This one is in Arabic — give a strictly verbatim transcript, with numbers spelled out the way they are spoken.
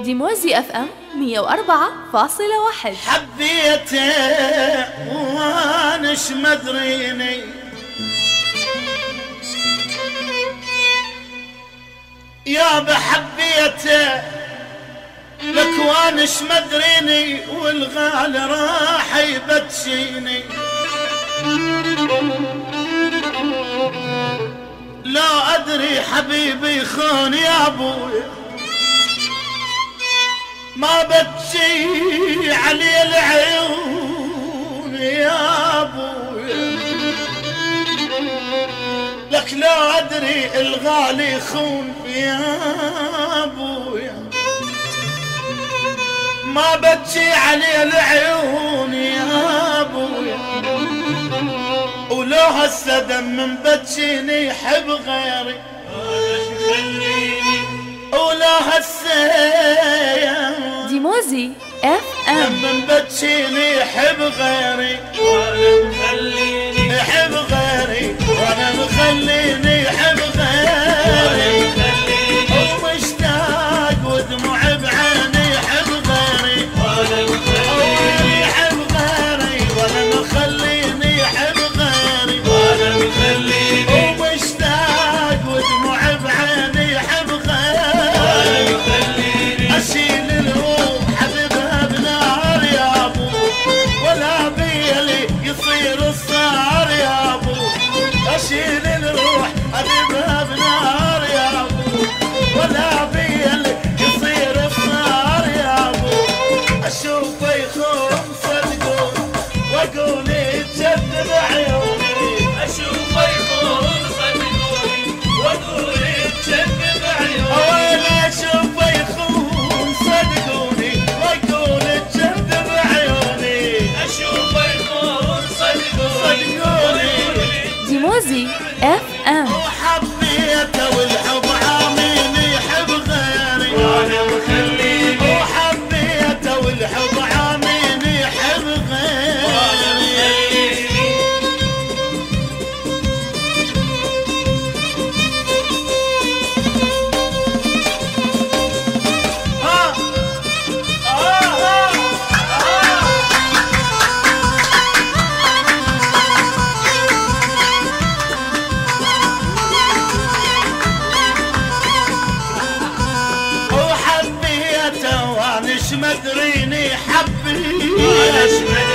ديموزي اف ام مية وأربعة فاصلة واحد. حبيته وانش مدريني يا بحبيته لك وانش مدريني والغال راح يبتشيني لا ادري حبيبي خون يا ابوي ما بتشي علي العيون يا ابوي لك لا ادري الغالي خون يا ابوي ما بتشي علي العيون يا ابوي ولو هسه دم من بتشيني يحب غيري ولا هسه ديموزي اف ام من بتشيني يحب غيري وانا مخليني يحب غيري وانا مخليني يحب غيري ومشتاق ودموع بعيني يحب غيري وانا مخليني يحب غيري وانا مخليني يحب غيري وانا مخليني ومشتاق ودموع بعيني يحب غيري اشيل الروح حبيبها بنار يا ابو ولا بيلي يصير الصار يا ابو اشيل الروح حبيبها بنار يا ابو ولا بيلي يصير الصار يا ابو اشوفه يخون صدقون واقول يتجد بعيوني اشوفه يخون صدقوني واقول يتجد بعيوني ولا اشوفه يخون صدقوني واقول يتجد بعيوني اشوفه يخون صدقوني ديموزي اف ام وحبيته والحب عاميني يحب غيري وانا مخليني وحبيته والحب عاميني يحب غيري ها وحبيته وانش مدريني حبي